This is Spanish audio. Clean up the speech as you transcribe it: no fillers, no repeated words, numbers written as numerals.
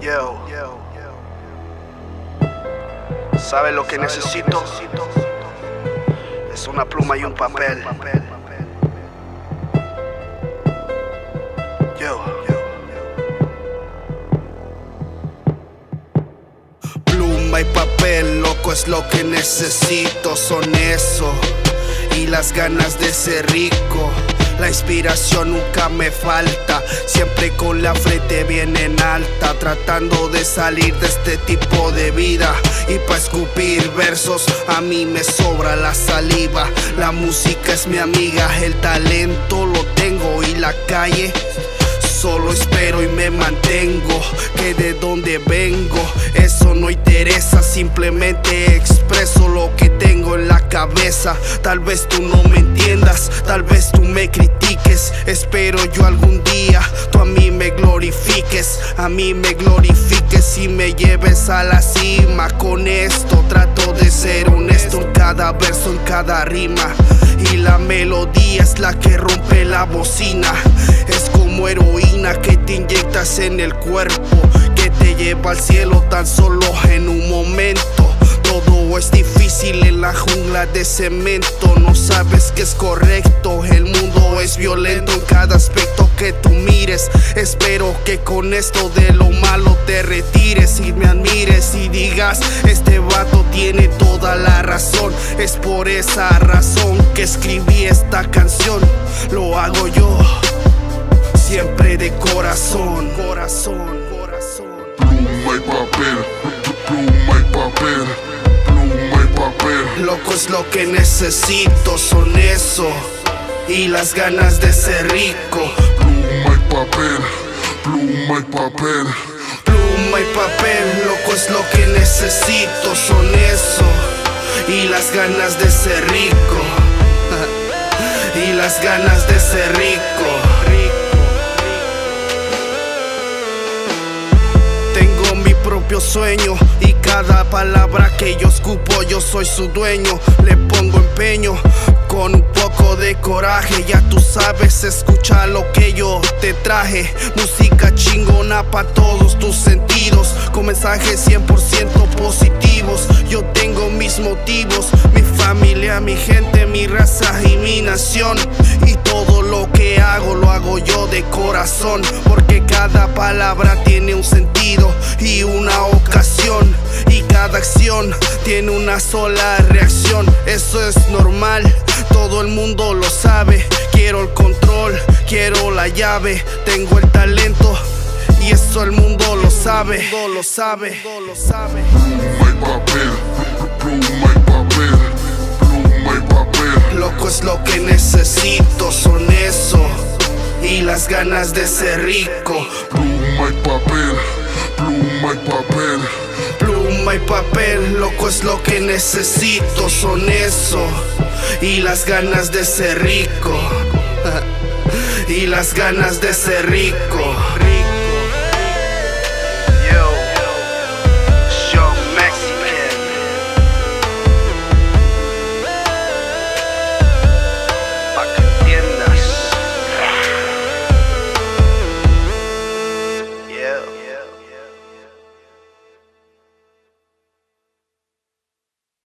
Yo, ¿sabes lo que necesito? Es una pluma y un papel. Pluma y papel, loco, es lo que necesito. Son eso y las ganas de ser rico. La inspiración nunca me falta, siempre con la frente bien en alta, tratando de salir de este tipo de vida. Y pa' escupir versos a mí me sobra la saliva. La música es mi amiga, el talento lo tengo y la calle solo espero y me mantengo. Que de donde vengo eso no interesa, simplemente expreso lo que tengo en la cabeza. Tal vez tú no me entiendas, tal vez tú me critiques. Espero yo algún día tú a mí me glorifiques, y me lleves a la cima. Con esto trato de ser honesto en cada verso, en cada rima, y la melodía es la que rompe la bocina. Es como heroína que te inyectas en el cuerpo, que te lleva al cielo tan solo en un momento. Todo es difícil en la jungla de cemento, no sabes que es correcto, el mundo es violento en cada aspecto que tú mires. Espero que con esto de lo malo te retires y me admires y digas: este vato tiene toda la razón. Es por esa razón que escribí esta canción. Lo hago yo siempre de corazón. Pluma y papel, pluma y papel, pluma y papel. Loco, es lo que necesito, son eso y las ganas de ser rico. Pluma y papel, pluma y papel. Pluma y papel, loco, es lo que necesito, son eso y las ganas de ser rico. Y las ganas de ser rico. Tengo mi propio sueño y cada palabra que yo escupo yo soy su dueño. Le pongo empeño con un poco de coraje, ya tú sabes, escucha lo que yo te traje. Música chingona pa' todos tus sentidos, con mensajes 100% positivos. Yo tengo mis motivos, mi familia, mi gente, mi raza y mi nación. Y todo lo que hago lo hago yo de corazón, porque cada palabra tiene un sentido y una ocasión, y cada acción tiene una sola reacción. Eso es normal, todo el mundo lo sabe. Quiero el control, quiero la llave, tengo el talento y eso el mundo lo sabe. Pluma y papel, pluma y papel, pluma y papel. Loco, es lo que necesito, son eso y las ganas de ser rico. Pluma y papel, pluma y papel. Pluma y papel, loco, es lo que necesito, son eso y las ganas de ser rico. Y las ganas de ser rico.